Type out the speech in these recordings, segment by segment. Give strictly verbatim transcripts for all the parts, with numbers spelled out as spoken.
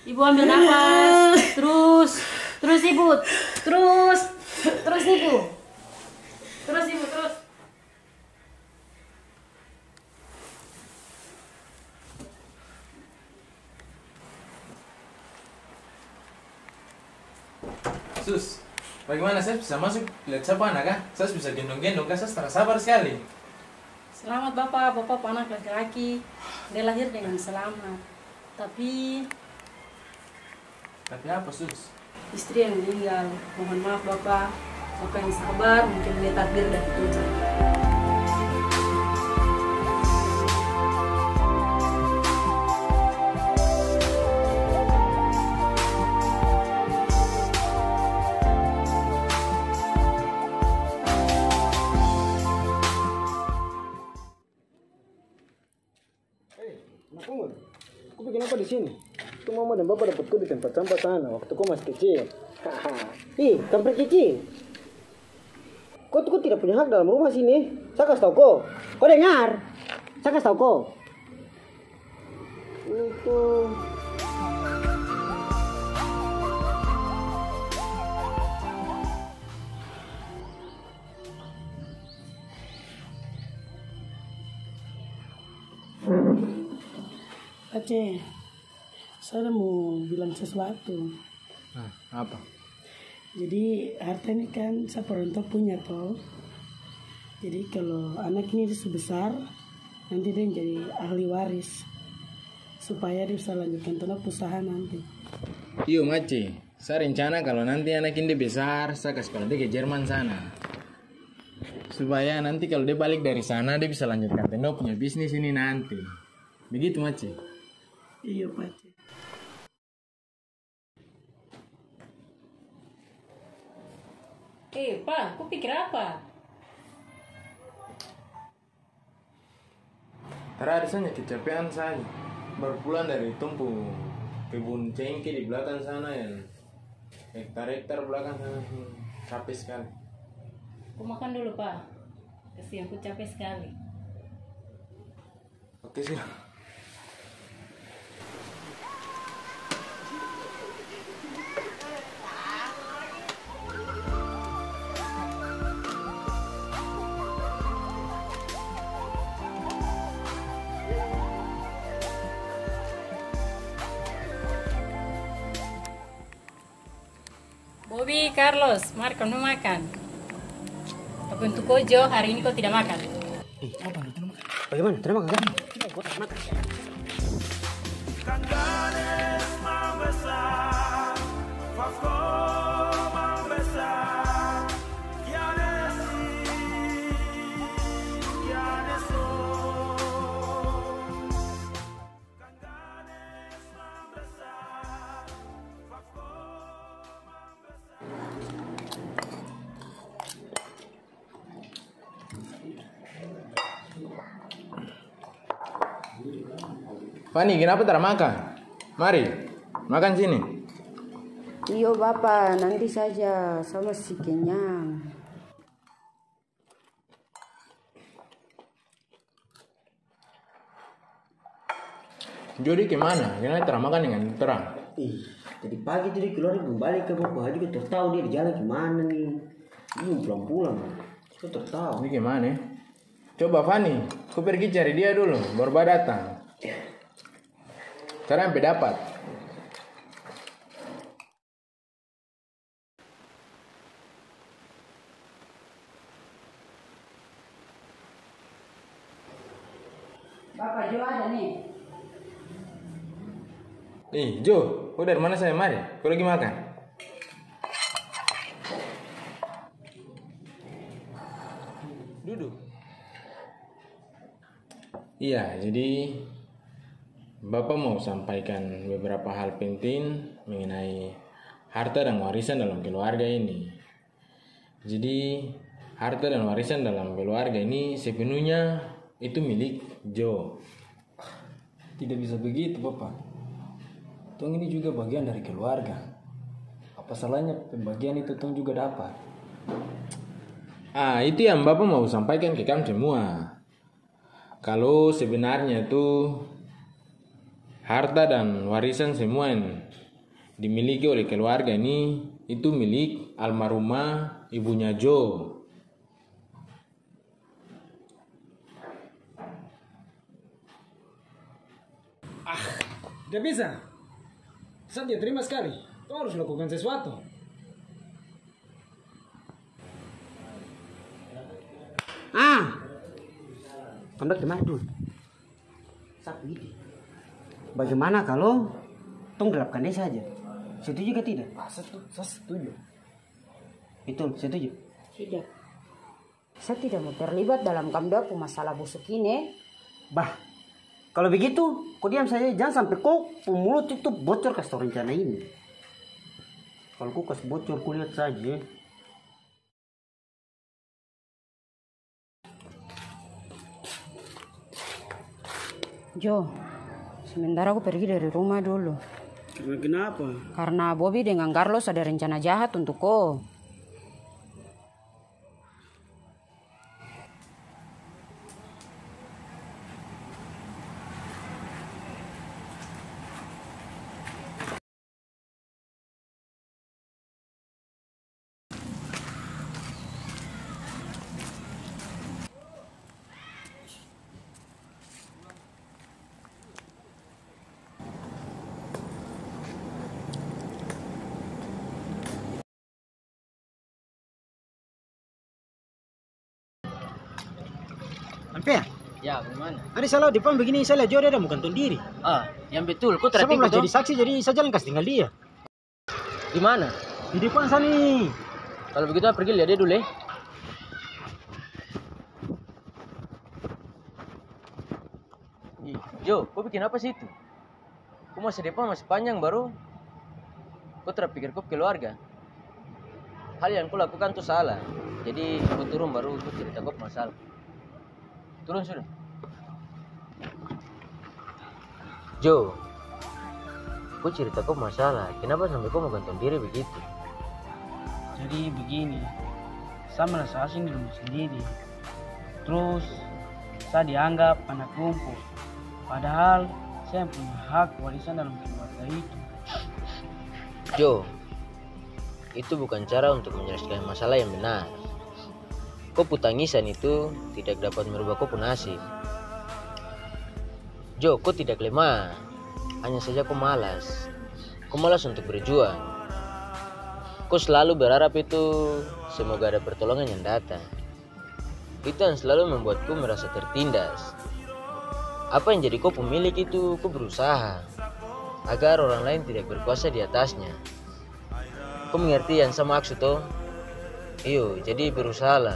Ibu ambil nafas. Terus, terus ibu, terus, terus ibu, terus ibu, terus. Sus, bagaimana saya bisa masuk lihat siapa anak kah? Saya bisa gendong-gendong kah? Saya terasa sabar sekali. Selamat Bapak, Bapak anak laki-laki. Dia lahir dengan selamat. Tapi Tapi apa sus? istri yang meninggal. Mohon maaf Bapak. Bapak yang sabar, mungkin dia takdir dari Tuhan. Anak umur, kau bikin apa di sini? Itu mama dan bapak dapat kau di tempat sampah sana waktu kau masih kecil. Haha. Ih, kampret cici. Kau tuh tidak punya hak dalam rumah sini. Saya kasih tahu kau. Kau dengar? Saya kasih tahu kau. Itu. Aceh, saya mau bilang sesuatu. Nah, apa? Jadi harta ini kan saya perontok punya toh. Jadi kalau anak ini sudah besar, nanti dia jadi ahli waris. Supaya dia bisa lanjutkan tanah usaha nanti. Iyo Maci, saya rencana kalau nanti anak ini besar, saya kasih sekolah dia ke Jerman sana. Supaya nanti kalau dia balik dari sana, dia bisa lanjutkan tenda punya bisnis ini nanti. Begitu Maci. Iya Pak. Eh Pak, kau pikir apa? Tara rasanya kecapean saya. Baru pulang dari tumpu kebun cengkeh di belakang sana yang hektar-hektar belakang sana. Hmm, capek sekali. Kau makan dulu Pak. Kasihan aku capek sekali. Oke sih. Bobby, Carlos, mari kamu makan. Tapi untuk Kojo, hari ini kau tidak makan. Bagaimana? Terima kasih. Tidak, gua tak makan. Fani, kenapa tak makan? Mari, makan sini. Iyo Bapak, nanti saja sama si kenyang. Jody kemana? Kenapa tak makan dengan terang? Ih, tadi pagi tadi keluar kembali ke bapak juga tertahu dia di jalan kemana nih. Belum pulang-pulang. Saya tertahu. Ini gimana? Coba Fani, aku pergi cari dia dulu, baru baru datang. Sekarang sampai dapat. Bapak Jo ada nih. Nih, Jo, kau dari mana saya mari? Kau lagi makan? Duduk. Iya, jadi Bapak mau sampaikan beberapa hal penting mengenai harta dan warisan dalam keluarga ini. Jadi, harta dan warisan dalam keluarga ini sepenuhnya itu milik Jo. Tidak bisa begitu Bapak. Tong ini juga bagian dari keluarga. Apa salahnya pembagian itu Tong juga dapat? Ah, itu yang Bapak mau sampaikan ke kamu semua. Kalau sebenarnya itu harta dan warisan semua yang dimiliki oleh keluarga ini itu milik almarhumah ibunya Joe. Tidak bisa. Saya tidak terima sekali. Kau harus lakukan sesuatu. Ah, kondak di mana dulu? Satu ide. Bagaimana kalau tong gelapkan dia saja? Setuju ke tidak? Ah, setuju. Saya setuju. Betul, setuju. Tidak. Saya tidak mau terlibat dalam kamdaku masalah busuk ini. Bah, kalau begitu, kau diam saja. Jangan sampai kau mulut itu bocor kasih rencana ini. Kalau kau kasih bocor, kau lihat saja. Jo, sementara aku pergi dari rumah dulu. Karena kenapa? Karena Bobby dengan Carlos ada rencana jahat untuk kau. Sampai ya? Ya, bagaimana? Ada salah di depan begini, saya lihat Joe dia mau gantung diri. Ah, yang betul. Kau Saya terhati mau betul? jadi saksi, jadi saya jalan kasih tinggal dia. Di mana? Di depan sana nih. Kalau begitu pergi lihat dia dulu ya. Ih, Jo, kau bikin apa sih itu? Kau masih depan masih panjang baru. Kau terpikir kau keluarga. Hal yang kau lakukan tuh salah. Jadi kau turun baru kau cerita kau masalah. Turun sudah. Jo, kau cerita kau masalah. Kenapa sampai kau mau gantung diri begitu? Jadi begini, saya merasa asing di rumah sendiri. Terus saya dianggap anak rumput. Padahal saya punya hak warisan dalam keluarga itu. Jo, itu bukan cara untuk menyelesaikan masalah yang benar. Kau putangisan itu tidak dapat merubah kau nasib. Jo, kau tidak lemah. Hanya saja kau malas. Kau malas untuk berjuang. Kau selalu berharap itu semoga ada pertolongan yang datang. Itu yang selalu membuatku merasa tertindas. Apa yang jadi kau pemilik itu, kau berusaha agar orang lain tidak berkuasa di atasnya. Kau mengerti yang sama maksud toh? Iyo, jadi berusahalah.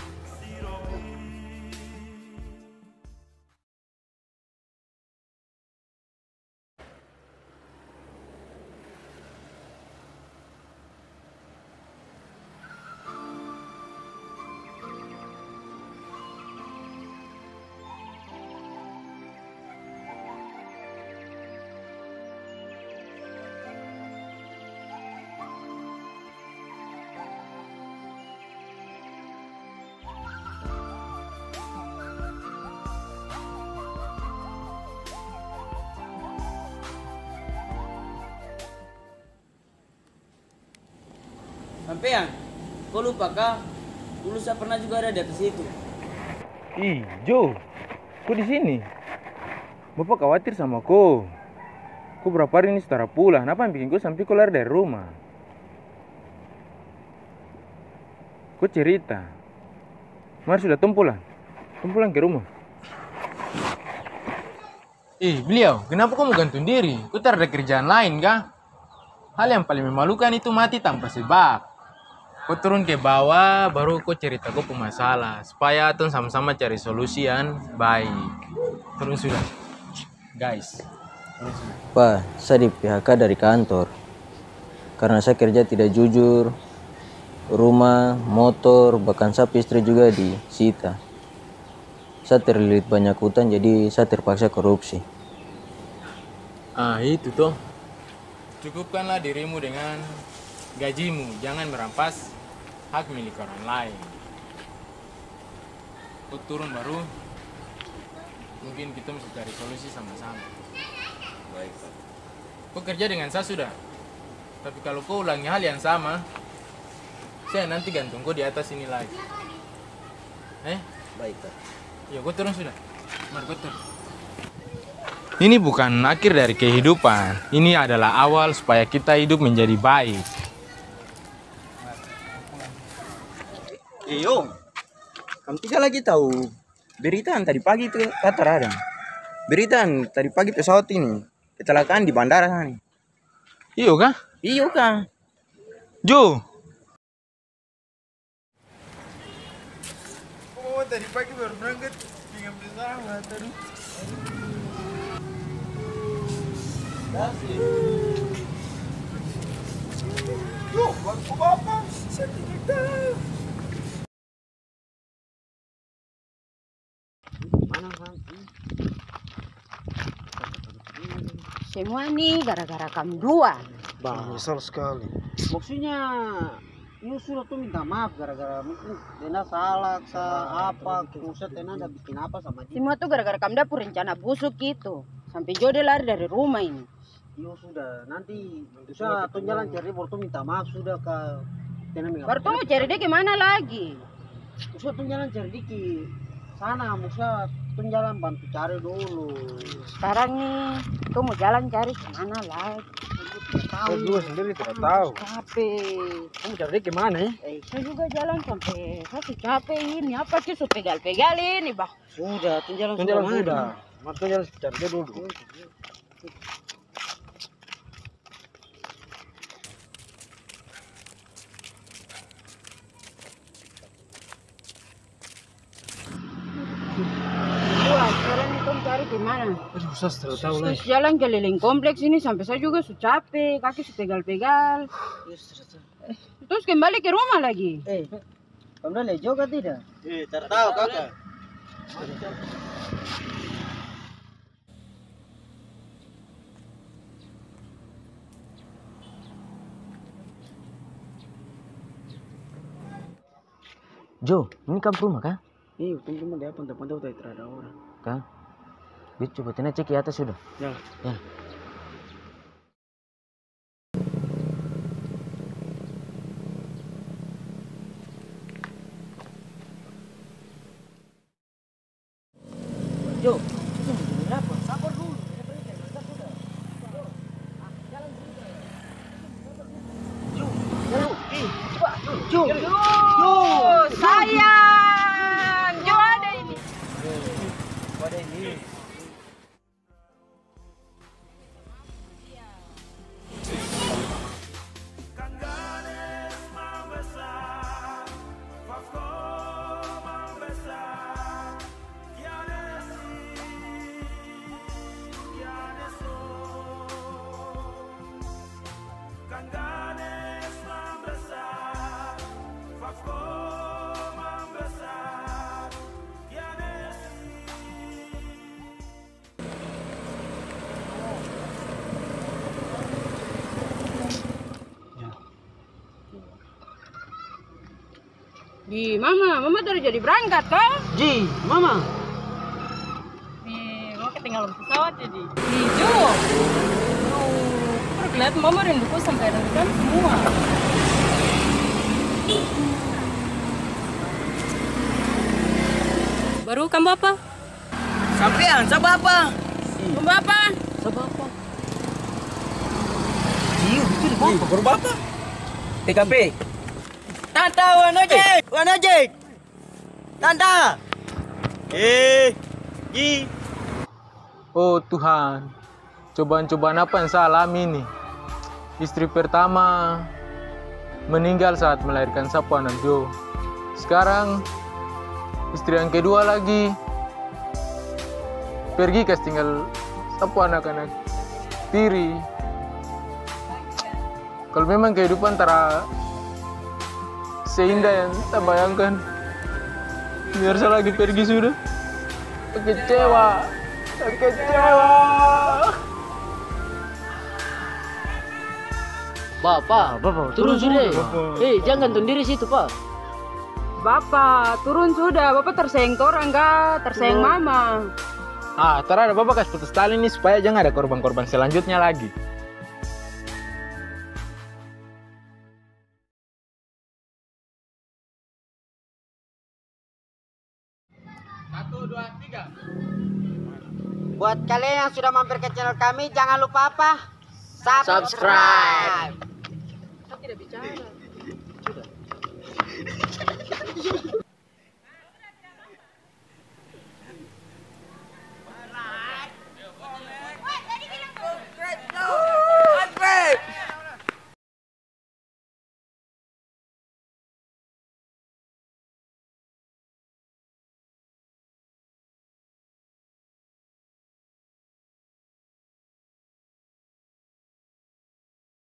Sampean, kau lupa kah? Dulu saya pernah juga ada di atas itu. Ih, Jo, kau di sini? Bapak khawatir sama kau. Kau berapa hari ini setara pulang? Apa yang bikin kau sampai kau lari dari rumah? Kau cerita. Mari sudah tom pulang. Tom pulang ke rumah. Ih, beliau, kenapa kau mau gantung diri? Kau tak ada kerjaan lain kah? Hal yang paling memalukan itu mati tanpa sebab. Kau turun ke bawah, baru kau cerita kau masalah. Supaya tuh sama-sama cari solusi yang baik. Turun sudah. Guys. Turun sudah. Pak, saya di P H K dari kantor. Karena saya kerja tidak jujur. Rumah, motor, bahkan sapi istri juga disita. Saya terlilit banyak hutang, jadi saya terpaksa korupsi. Ah, itu tuh. Cukupkanlah dirimu dengan gajimu. Jangan merampas hak milik orang lain. Kau turun baru, mungkin kita bisa cari solusi sama-sama. Baik, Pak. Kau kerja dengan saya sudah. Tapi kalau kau ulangi hal yang sama, saya nanti gantung kau di atas ini lagi. Eh? Baik, Pak. Ya, kau turun sudah. Mari kau turun. Ini bukan akhir dari kehidupan. Ini adalah awal supaya kita hidup menjadi baik. Iyo, kamu tidak lagi tahu berita tadi pagi itu kata Radang. Berita tadi pagi pesawat ini kecelakaan di bandara sana. Iyo kah? Iyo kah? Jo. Oh, tadi pagi baru berangkat dengan pesawat tadi. Yo, apa? Saya tidak tahu. Semua nih gara-gara kamu dua. Bang, nyesal sekali. Maksudnya, you sudah tuh minta maaf gara-gara mungkin Tena salah, sa apa, maksudnya Tena ada bikin apa sama dia. Semua tuh gara-gara kamu dapur rencana busuk gitu. Sampai Jode lari dari rumah ini. Yo sudah, nanti bisa tuh jalan cari baru tuh minta maaf sudah ke Tena minta Baru tuh mau cari dia kemana lagi? Maksudnya tuh jalan cari dia ke sana, maksudnya tuh jalan bantu cari dulu. Sekarang nih, tuh mau jalan cari kemana lagi? Saya juga sendiri tidak tahu. Capek. Kamu cari dia kemana ya? Eh, saya juga jalan sampai saya tuh capek ini. Apa sih so pegal-pegal ini, bah? Sudah, tuh jalan Tuh sudah. jalan mana? sudah. Mas tuh jalan cari dia dulu. Wah, sekarang ini kamu cari kemana? Aduh, saya tidak tahu Terus lagi. jalan keliling kompleks ini sampai saya juga so capek, kaki so pegal-pegal. Terus kembali ke rumah lagi. Eh, kamu udah lihat juga tidak? Eh, tidak tahu kakak. Jo, ini kamu rumah kah? Iya, tunggu cuma dia pantau-pantau tadi tidak ada orang. Kah? Bit coba Tina cek di atas sudah. Ya. Ya. Jo, itu berapa? Sabar dulu. Jo, Jo, Jo, Sayang, Jo ada ini. Pada ini. Di mama, mama baru jadi berangkat kah? Ji, Mama. Di mau ketinggalan pesawat jadi. Di Jo. Baru kelihatan mama rinduku sampai rindukan semua. Baru kamu apa? Sampean, siapa apa? Kamu apa? Iyo, itu di bawah. Baru apa? T K P. Tanta, wanojek, wanojek. Tanta. Eh, Ji. Oh Tuhan, cobaan-cobaan apa yang saya alami ini? Istri pertama meninggal saat melahirkan sapu anak Jo. Sekarang istri yang kedua lagi pergi kasih tinggal sapu anak-anak tiri. Kalau memang kehidupan tara seindah yang kita bayangkan, biar saya lagi pergi sudah. Kecewa, kecewa. Bapak, Bapak, turun sudah. Eh, jangan gantung diri situ, Pak. Bapak, turun sudah. Bapak tersayang orang enggak? Tersayang mama. Ah, terada Bapak kasih putus tali ini supaya jangan ada korban-korban selanjutnya lagi. Satu, dua, tiga. Buat kalian yang sudah mampir ke channel kami, jangan lupa apa? Subscribe. Saya tidak bicara.